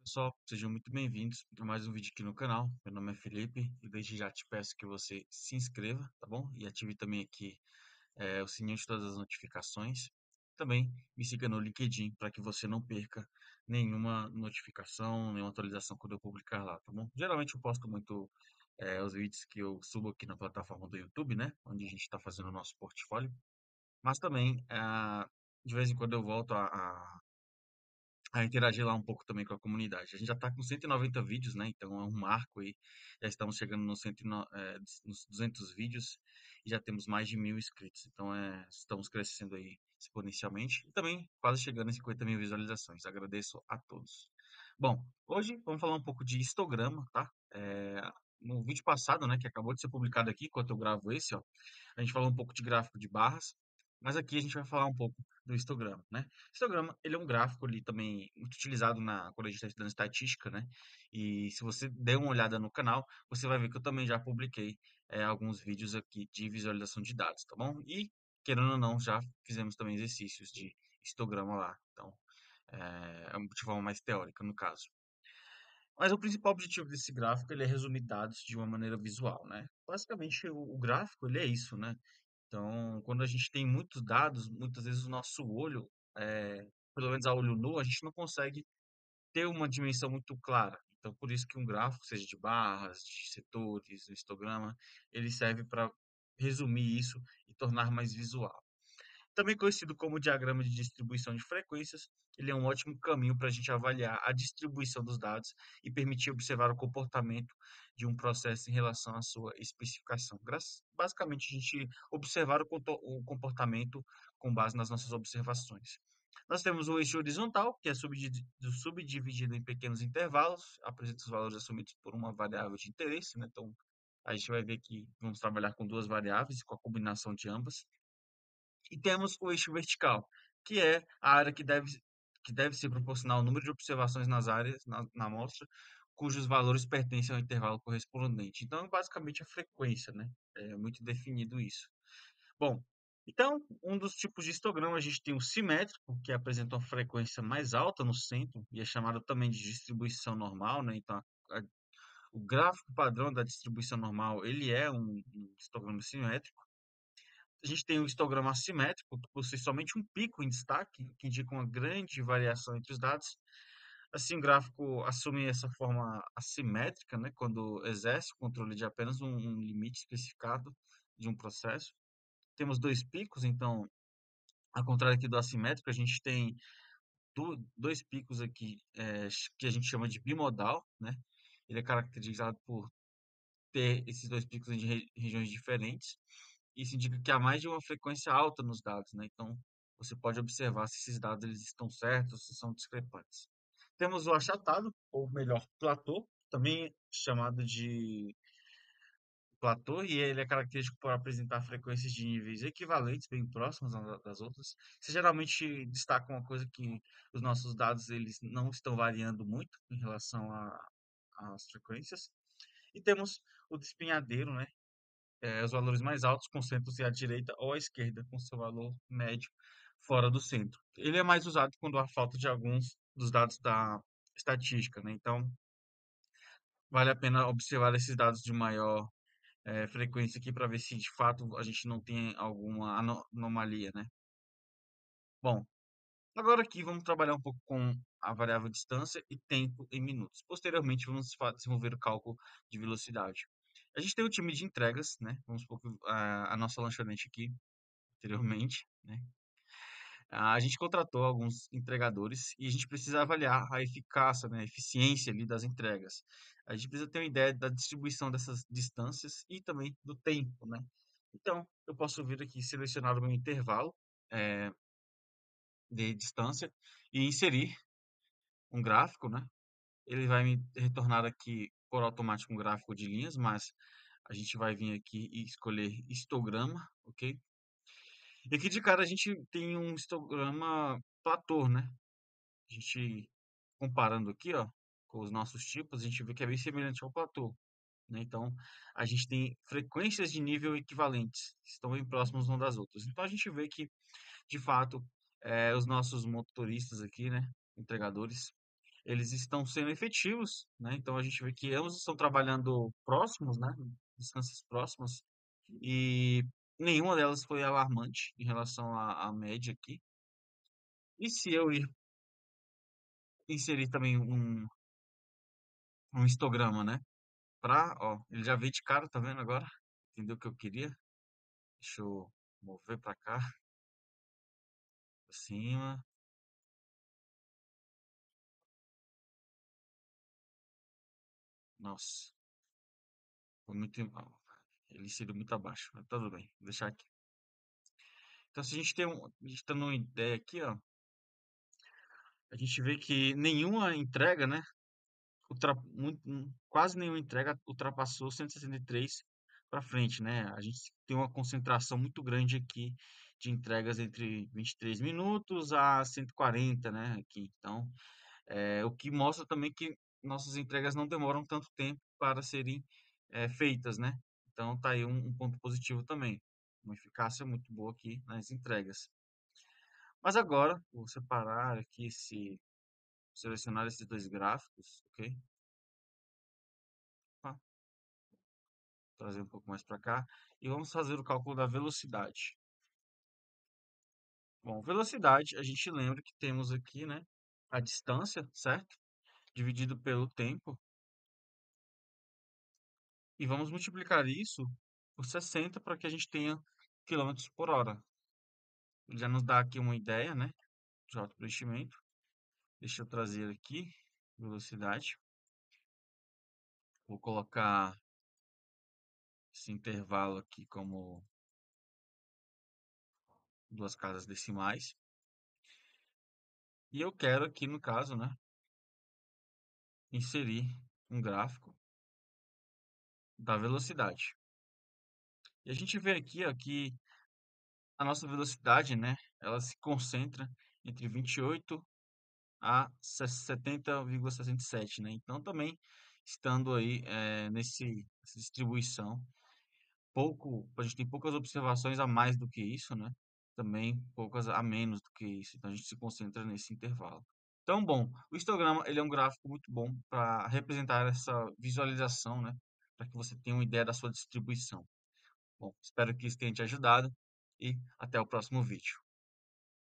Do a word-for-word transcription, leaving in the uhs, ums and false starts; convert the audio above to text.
Pessoal, sejam muito bem-vindos a mais um vídeo aqui no canal. Meu nome é Felipe e desde já te peço que você se inscreva, tá bom? E ative também aqui eh, o sininho de todas as notificações. Também me siga no LinkedIn para que você não perca nenhuma notificação, nenhuma atualização quando eu publicar lá, tá bom? Geralmente eu posto muito eh, os vídeos que eu subo aqui na plataforma do YouTube, né? Onde a gente está fazendo o nosso portfólio. Mas também, ah, de vez em quando eu volto a, a a interagir lá um pouco também com a comunidade. A gente já está com cento e noventa vídeos, né? Então é um marco aí. Já estamos chegando nos, cento e no- eh, nos duzentos vídeos e já temos mais de mil inscritos. Então é, estamos crescendo aí exponencialmente e também quase chegando em cinquenta mil visualizações. Agradeço a todos. Bom, hoje vamos falar um pouco de histograma, tá? Eh, no vídeo passado, né, que acabou de ser publicado aqui, enquanto eu gravo esse, ó, a gente falou um pouco de gráfico de barras, mas aqui a gente vai falar um pouco do histograma, né? Histograma, ele é um gráfico ali também muito utilizado na, quando a gente está estudando estatística, né? E se você der uma olhada no canal, você vai ver que eu também já publiquei eh, alguns vídeos aqui de visualização de dados, tá bom? E, querendo ou não, já fizemos também exercícios de histograma lá. Então, eh, é de forma mais teórica, no caso. Mas o principal objetivo desse gráfico, ele é resumir dados de uma maneira visual, né? Basicamente, o, o gráfico, ele é isso, né? Então, quando a gente tem muitos dados, muitas vezes o nosso olho, eh, pelo menos a olho nu, a gente não consegue ter uma dimensão muito clara. Então, por isso que um gráfico, seja de barras, de setores, um histograma, ele serve para resumir isso e tornar mais visual. Também conhecido como diagrama de distribuição de frequências, ele é um ótimo caminho para a gente avaliar a distribuição dos dados e permitir observar o comportamento de um processo em relação à sua especificação. Basicamente, a gente observar o o comportamento com base nas nossas observações. Nós temos o eixo horizontal, que é subdi- subdividido em pequenos intervalos, apresenta os valores assumidos por uma variável de interesse, né? Então, a gente vai ver que vamos trabalhar com duas variáveis, com a combinação de ambas. E temos o eixo vertical, que é a área que deve, que deve se proporcionar o número de observações nas áreas, na, na amostra, cujos valores pertencem ao intervalo correspondente. Então, basicamente, a frequência, né? É muito definido isso. Bom, então, um dos tipos de histograma, a gente tem o simétrico, que apresenta uma frequência mais alta no centro, e é chamado também de distribuição normal, né? Então, a, a, o gráfico padrão da distribuição normal, ele é um, um histograma simétrico. A gente tem o histograma assimétrico, que possui somente um pico em destaque, que indica uma grande variação entre os dados. Assim, o gráfico assume essa forma assimétrica, né, quando exerce o controle de apenas um, um limite especificado de um processo. Temos dois picos, então, ao contrário aqui do assimétrico, a gente tem do- dois picos aqui é, que a gente chama de bimodal, né? Ele é caracterizado por ter esses dois picos em re- regiões diferentes. Isso indica que há mais de uma frequência alta nos dados, né? Então, você pode observar se esses dados eles estão certos, se são discrepantes. Temos o achatado, ou melhor, platô, também chamado de platô, e ele é característico por apresentar frequências de níveis equivalentes, bem próximas uma das outras. Isso geralmente destaca uma coisa que os nossos dados eles não estão variando muito em relação a- às frequências. E temos o despenhadeiro, né? É, os valores mais altos concentram-se à direita ou à esquerda, com seu valor médio fora do centro. Ele é mais usado quando há falta de alguns dos dados da estatística, né? Então, vale a pena observar esses dados de maior eh, frequência aqui para ver se de fato a gente não tem alguma ano- anomalia, né? Bom, agora aqui vamos trabalhar um pouco com a variável distância e tempo em minutos. Posteriormente, vamos fa- desenvolver o cálculo de velocidade. A gente tem o time de entregas, né? Vamos supor que a, a nossa lanchonete aqui anteriormente, né? A gente contratou alguns entregadores e a gente precisa avaliar a eficácia, né, a eficiência ali das entregas. A gente precisa ter uma ideia da distribuição dessas distâncias e também do tempo, né? Então, eu posso vir aqui selecionar o meu intervalo eh, de distância e inserir um gráfico, né? Ele vai me retornar aqui por automático um gráfico de linhas, mas a gente vai vir aqui e escolher histograma, ok? E aqui de cara a gente tem um histograma platô, né? A gente comparando aqui, ó, com os nossos tipos, a gente vê que é bem semelhante ao platô, né? Então, a gente tem frequências de nível equivalentes, que estão bem próximas umas das outras. Então, a gente vê que, de fato, eh, os nossos motoristas aqui, né, entregadores, eles estão sendo efetivos, né? Então a gente vê que ambos estão trabalhando próximos, né? Distâncias próximas, e nenhuma delas foi alarmante em relação à, à média aqui. E se eu ir inserir também um, um histograma, né? Pra, ó, ele já veio de cara, tá vendo agora? Entendeu o que eu queria? Deixa eu mover pra cá, pra cima. Nossa, foi muito. Ele inseriu muito abaixo, mas tudo bem, vou deixar aqui. Então, se a gente tem um, a gente tendo uma ideia aqui, ó, a gente vê que nenhuma entrega, né? ultra- muito- hum, quase nenhuma entrega ultrapassou cento e sessenta e três para frente, né? A gente tem uma concentração muito grande aqui de entregas entre vinte e três minutos a cento e quarenta, né? Aqui. Então, é, o que mostra também que nossas entregas não demoram tanto tempo para serem é, feitas, né? Então, tá aí um, um ponto positivo também. Uma eficácia muito boa aqui nas entregas. Mas agora, vou separar aqui esse, selecionar esses dois gráficos, ok? Opa, trazer um pouco mais para cá e vamos fazer o cálculo da velocidade. Bom, velocidade, a gente lembra que temos aqui, né, a distância, certo? Dividido pelo tempo, e vamos multiplicar isso por sessenta para que a gente tenha quilômetros por hora. Ele já nos dá aqui uma ideia, né, de autopreenchimento. Deixa eu trazer aqui velocidade. Vou colocar esse intervalo aqui como duas casas decimais. E eu quero aqui, no caso, né, inserir um gráfico da velocidade. E a gente vê aqui, ó, que a nossa velocidade, né, ela se concentra entre vinte e oito a setenta vírgula sessenta e sete, né? Então também estando aí é, nesse essa distribuição, pouco, a gente tem poucas observações a mais do que isso, né? Também poucas a menos do que isso. Então a gente se concentra nesse intervalo. Então, bom, o histograma ele é um gráfico muito bom para representar essa visualização, né? Para que você tenha uma ideia da sua distribuição. Bom, espero que isso tenha te ajudado e até o próximo vídeo.